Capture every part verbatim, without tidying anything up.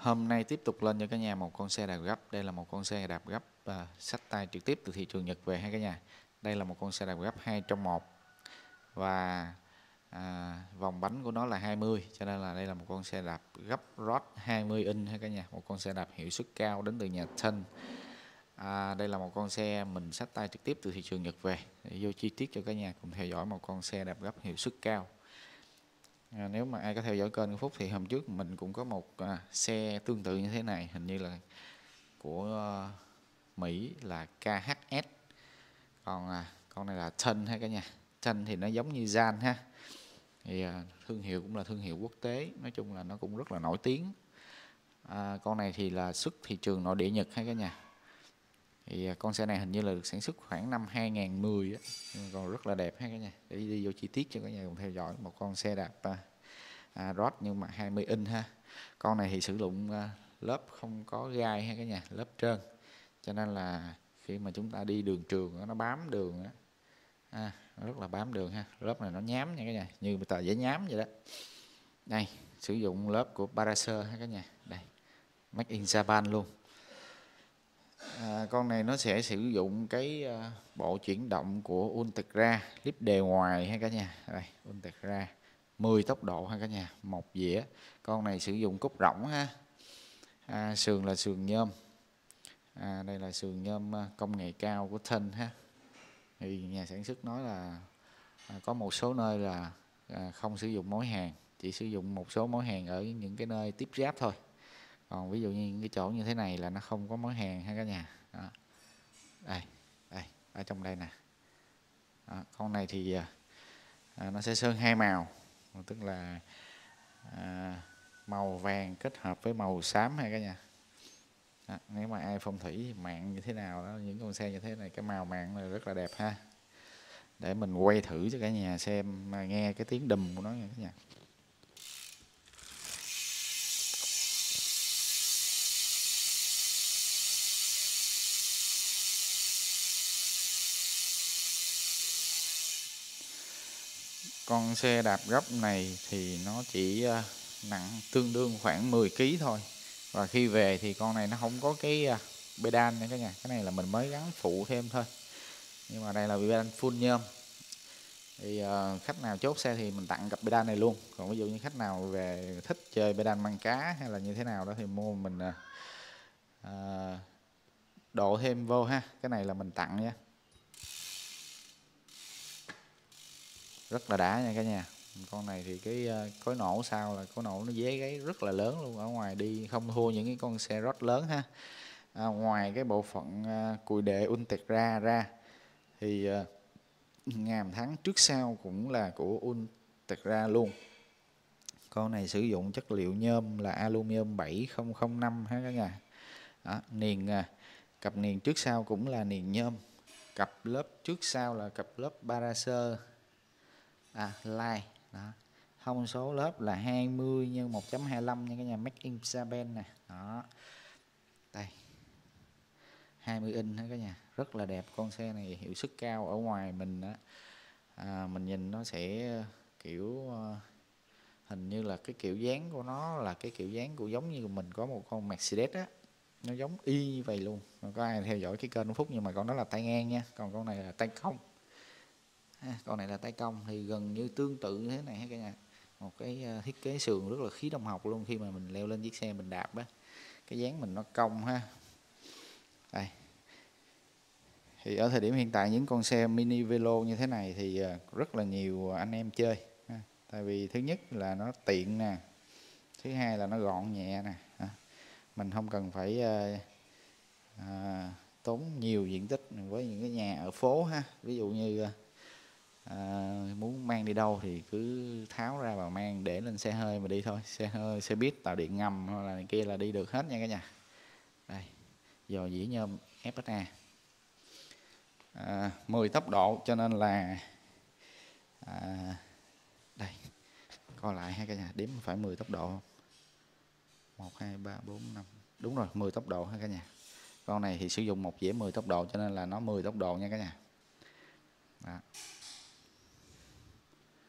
Hôm nay tiếp tục lên cho cả nhà một con xe đạp gấp. Đây là một con xe đạp gấp à, xách tay trực tiếp từ thị trường Nhật về ha cả nhà. Đây là một con xe đạp gấp hai trong một và à, vòng bánh của nó là hai mươi, cho nên là đây là một con xe đạp gấp rod hai mươi inch ha cả nhà. Một con xe đạp hiệu suất cao đến từ nhà Thân. À, đây là một con xe mình xách tay trực tiếp từ thị trường Nhật về. Để vô chi tiết cho cả nhà cùng theo dõi một con xe đạp gấp hiệu suất cao. À, nếu mà ai có theo dõi kênh của Phúc thì hôm trước mình cũng có một à, xe tương tự như thế này, hình như là của uh, Mỹ là ca hát ét, còn à, con này là Thân ha cả nhà. Thân thì nó giống như Gian ha, thì à, thương hiệu cũng là thương hiệu quốc tế, nói chung là nó cũng rất là nổi tiếng. À, con này thì là xuất thị trường nội địa Nhật ha cả nhà. Thì à, con xe này hình như là được sản xuất khoảng năm hai nghìn không trăm mười á, còn rất là đẹp ha cả nhà. Để đi vô chi tiết cho cả nhà cùng theo dõi một con xe đạp à, à, rod nhưng mà hai mươi inch ha. Con này thì sử dụng à, lớp không có gai ha cả nhà, lớp trơn, cho nên là khi mà chúng ta đi đường trường nó bám đường á, à, nó rất là bám đường ha. Lớp này nó nhám nha cả nhà, như tờ giấy nhám vậy đó. Đây, sử dụng lớp của Paracer ha cả nhà. Đây, Made in Japan luôn. À, con này nó sẽ sử dụng cái uh, bộ chuyển động của Ultegra, clip đề ngoài ha cả nhà. Đây, Ultegra mười tốc độ ha cả nhà, một dĩa. Con này sử dụng cúc rỗng ha. À, sườn là sườn nhôm. À, đây là sườn nhôm công nghệ cao của Thân ha. Thì nhà sản xuất nói là à, có một số nơi là à, không sử dụng mối hàng, chỉ sử dụng một số mối hàng ở những cái nơi tiếp giáp thôi. Còn ví dụ như những cái chỗ như thế này là nó không có mối hàng ha cả nhà. Đó. Đây, đây, ở trong đây nè. Đó, con này thì à, nó sẽ sơn hai màu, tức là à, màu vàng kết hợp với màu xám ha cả nhà. Đó, nếu mà ai phong thủy mạng như thế nào đó, những con xe như thế này cái màu mạng này rất là đẹp ha. Để mình quay thử cho cả nhà xem, mà nghe cái tiếng đùm của nó nha cả nhà. Con xe đạp gấp này thì nó chỉ nặng tương đương khoảng mười ki lô gam thôi. Và khi về thì con này nó không có cái pedal nha cả nhà. Cái này là mình mới gắn phụ thêm thôi. Nhưng mà đây là pedal full nhôm. Thì uh, khách nào chốt xe thì mình tặng cặp pedal này luôn. Còn ví dụ như khách nào về thích chơi pedal măng cá hay là như thế nào đó thì mua mình uh, độ thêm vô ha. Cái này là mình tặng nha. Rất là đã nha cả nhà. Con này thì cái cối nổ sau là cối nổ nó dế gáy rất là lớn luôn, ở ngoài đi không thua những cái con xe rod lớn ha. À, ngoài cái bộ phận à, cùi đệ Ultegra ra thì à, ngàm thắng trước sau cũng là của Ultegra luôn. Con này sử dụng chất liệu nhôm là aluminum bảy không không năm ha cả nhà. Đó, niền à, cặp niền trước sau cũng là niền nhôm. Cặp lớp trước sau là cặp lớp Paracer à, Line. Đó. Thông số lớp là hai mươi nhân một chấm hai lăm nha cả nhà, Made in Japan nè. Đó. Đây. hai mươi inch ha cả nhà, rất là đẹp. Con xe này hiệu suất cao. Ở ngoài mình á à, mình nhìn nó sẽ kiểu uh, hình như là cái kiểu dáng của nó là cái kiểu dáng của giống như mình có một con Mercedes á, nó giống y như vậy luôn. Có ai theo dõi cái kênh của Phúc, nhưng mà con đó là tay ngang nha, còn con này là tay cong. À, con này là tay cong thì gần như tương tự như thế này hết cả nhà. Một cái thiết kế sườn rất là khí động học luôn. Khi mà mình leo lên chiếc xe mình đạp á, cái dáng mình nó cong ha. Đây. Thì ở thời điểm hiện tại những con xe mini velo như thế này thì rất là nhiều anh em chơi ha. Tại vì thứ nhất là nó tiện nè, thứ hai là nó gọn nhẹ nè. Mình không cần phải à, tốn nhiều diện tích với những cái nhà ở phố ha. Ví dụ như à, muốn mang đi đâu thì cứ tháo ra và mang để lên xe hơi mà đi thôi. Xe hơi, xe buýt, tàu điện ngầm hoặc là này kia là đi được hết nha cả nhà. Đây, dò dỉ nhôm ép ét a à, mười tốc độ, cho nên là à, đây coi lại ha cả nhà, đếm phải mười tốc độ. Một hai ba bốn năm, đúng rồi, mười tốc độ ha cả nhà. Con này thì sử dụng một dĩa mười tốc độ, cho nên là nó mười tốc độ nha cả nhà. Đó.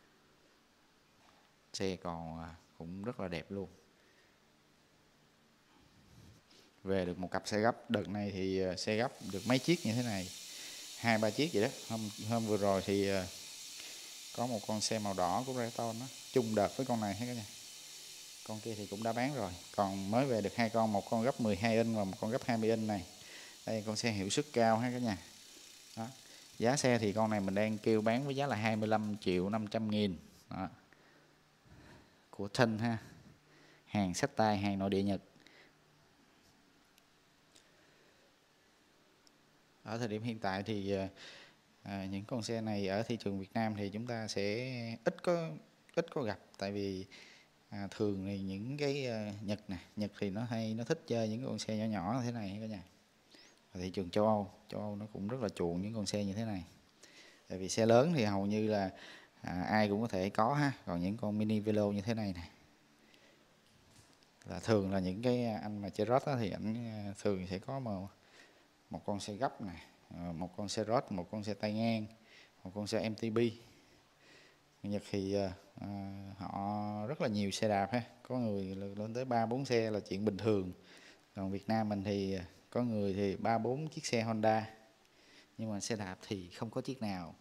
Xe còn cũng rất là đẹp luôn. về được một cặp xe gấp. Đợt này thì xe gấp được mấy chiếc như thế này, hai ba chiếc vậy đó. Hôm hôm vừa rồi thì có một con xe màu đỏ của Rayton nó chung đợt với con này hết cả nhà. Con kia thì cũng đã bán rồi, còn mới về được hai con, một con gấp mười hai inch và một con gấp hai mươi inch này. Đây con xe hiệu suất cao ha cả nhà. Đó. Giá xe thì con này mình đang kêu bán với giá là hai mươi lăm triệu năm trăm nghìn. Đó. Của Thân ha. Hàng xách tay, hàng nội địa Nhật. Ở thời điểm hiện tại thì à, những con xe này ở thị trường Việt Nam thì chúng ta sẽ ít có ít có gặp, tại vì à, thường thì những cái uh, Nhật nè, Nhật thì nó hay nó thích chơi những con xe nhỏ nhỏ như thế này cả nhà. Ở thị trường châu Âu, châu Âu nó cũng rất là chuộng những con xe như thế này. Tại vì xe lớn thì hầu như là à, ai cũng có thể có ha, còn những con mini velo như thế này này là thường là những cái anh mà chơi rót thì ảnh thường sẽ có một, một con xe gấp này, một con xe rót, một con xe tay ngang, một con xe em tê pê. Nhật thì à, họ rất là nhiều xe đạp ha, có người lên tới ba bốn xe là chuyện bình thường. Còn Việt Nam mình thì có người thì ba bốn chiếc xe Honda, nhưng mà xe đạp thì không có chiếc nào.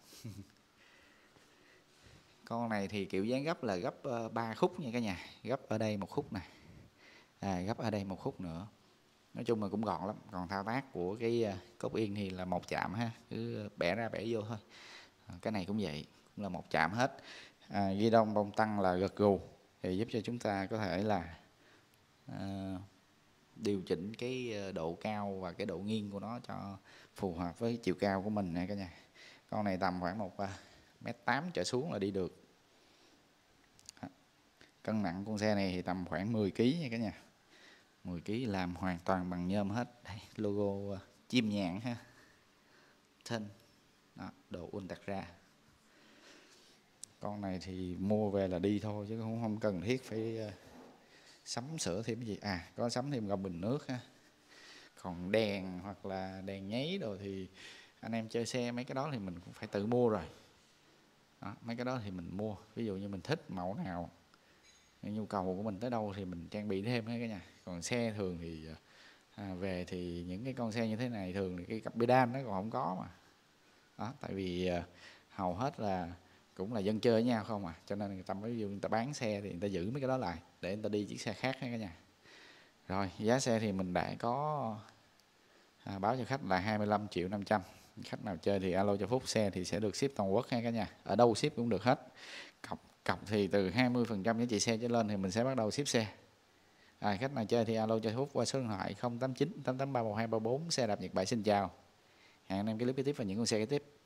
Con này thì kiểu dáng gấp là gấp ba khúc nha cả nhà, gấp ở đây một khúc này, à, gấp ở đây một khúc nữa. Nói chung là cũng gọn lắm. Còn thao tác của cái cốt yên thì là một chạm ha, cứ bẻ ra bẻ vô thôi. Cái này cũng vậy, cũng là một chạm hết. À, ghi đông bông tăng là gật gù thì giúp cho chúng ta có thể là à, điều chỉnh cái độ cao và cái độ nghiêng của nó cho phù hợp với chiều cao của mình nè cả nhà. Con này tầm khoảng một mét tám trở xuống là đi được. Cân nặng con xe này thì tầm khoảng mười ki lô gam nha cả nhà. mười ki lô gam làm hoàn toàn bằng nhôm hết. Đây, logo chim nhạn ha. Thân. Đó, độ Ultegra. Con này thì mua về là đi thôi chứ cũng không cần thiết phải sắm sửa thêm cái gì. À, có sắm thêm gọng bình nước ha. Còn đèn hoặc là đèn nháy đồ thì anh em chơi xe mấy cái đó thì mình cũng phải tự mua rồi. Đó, mấy cái đó thì mình mua. Ví dụ như mình thích mẫu nào, nhu cầu của mình tới đâu thì mình trang bị thêm hết cả nhà. Còn xe thường thì à, về thì những cái con xe như thế này thường thì cái cặp pedal nó còn không có mà. Đó, tại vì à, hầu hết là cũng là dân chơi với nhau không à, cho nên người ta ví dụ người ta bán xe thì người ta giữ mấy cái đó lại để người ta đi chiếc xe khác hết cả nhà. Rồi giá xe thì mình đã có à, báo cho khách là hai mươi lăm triệu năm trăm. Khách nào chơi thì alo cho Phúc, xe thì sẽ được ship toàn quốc ha cả nhà, ở đâu ship cũng được hết. Cọc cọc thì từ hai mươi phần trăm giá trị xe trở lên thì mình sẽ bắt đầu ship xe. À, khách nào chơi thì alo cho Phúc qua số điện thoại không tám chín tám tám ba một hai ba bốn. Xe đạp Nhật Bản xin chào. Hẹn anh em clip kế tiếp và những con xe kế tiếp.